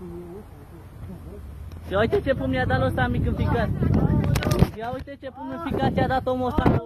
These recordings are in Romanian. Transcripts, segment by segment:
Și uite ce pumn i-a dat lui ăsta mic înficat. Ia uite ce pumn înficat i-a dat omul ăsta.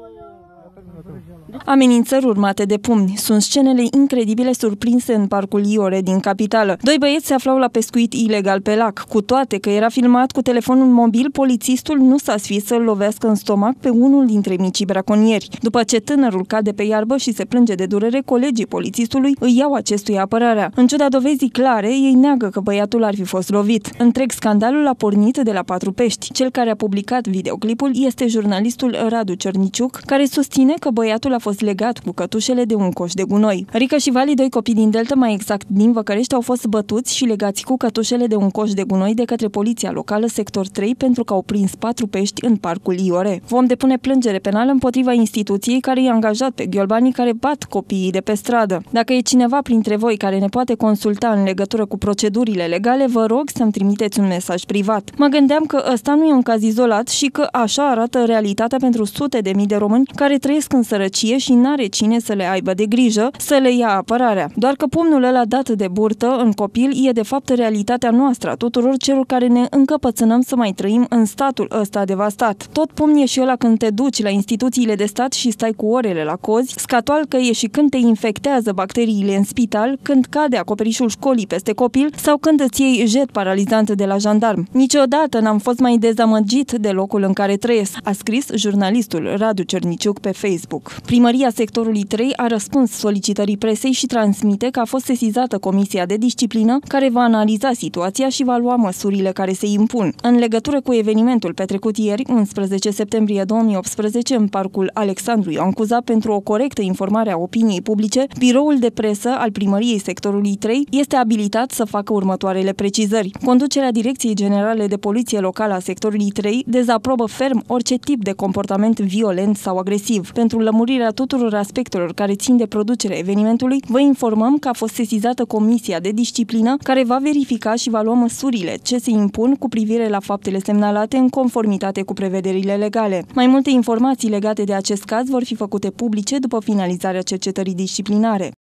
Amenințări urmate de pumni sunt scenele incredibile surprinse în parcul Iore din capitală. Doi băieți se aflau la pescuit ilegal pe lac. Cu toate că era filmat cu telefonul mobil, polițistul nu s-a sfit să-l lovească în stomac pe unul dintre micii braconieri. După ce tânărul cade pe iarbă și se plânge de durere, colegii polițistului îi iau acestuia apărarea. În ciuda dovezii clare, ei neagă că băiatul ar fi fost lovit. Întreg scandalul a pornit de la Patru Pești. Cel care a publicat videoclipul este jurnalistul Radu Cerniciuc, care susține că băiatul a fost legat cu cătușele de un coș de gunoi. Rica și Vali, doi copii din Delta, mai exact din Văcărești, au fost bătuți și legați cu cătușele de un coș de gunoi de către poliția locală sector 3 pentru că au prins 4 pești în parcul Iore. Vom depune plângere penală împotriva instituției care i-a angajat pe ghiolbanii care bat copiii de pe stradă. Dacă e cineva printre voi care ne poate consulta în legătură cu procedurile legale, vă rog să-mi trimiteți un mesaj privat. Mă gândeam că ăsta nu e un caz izolat și că așa arată realitatea pentru sute de mii de români care trăiesc în sărăcie și n-are cine să le aibă de grijă, să le ia apărarea. Doar că pumnul ăla dat de burtă în copil e de fapt realitatea noastră, a tuturor celor care ne încăpățânăm să mai trăim în statul ăsta devastat. Tot pumn e și ăla când te duci la instituțiile de stat și stai cu orele la cozi, scatoalcă e și când te infectează bacteriile în spital, când cade acoperișul școlii peste copil sau când îți iei jet paralizant de la jandarm. Niciodată n-am fost mai dezamăgit de locul în care trăiesc, a scris jurnalistul Radu Cerniciuc pe Facebook. Primăria sectorului 3 a răspuns solicitării presei și transmite că a fost sesizată Comisia de Disciplină, care va analiza situația și va lua măsurile care se impun. În legătură cu evenimentul petrecut ieri, 11 septembrie 2018, în parcul Alexandru Ioan Cuza, pentru o corectă informare a opiniei publice, biroul de presă al Primăriei sectorului 3 este abilitat să facă următoarele precizări. Conducerea Direcției Generale de Poliție Locală a sectorului 3 dezaprobă ferm orice tip de comportament violent sau agresiv. Pentru lămurirea tuturor aspectelor care țin de producerea evenimentului, vă informăm că a fost sesizată Comisia de Disciplină, care va verifica și va lua măsurile ce se impun cu privire la faptele semnalate în conformitate cu prevederile legale. Mai multe informații legate de acest caz vor fi făcute publice după finalizarea cercetării disciplinare.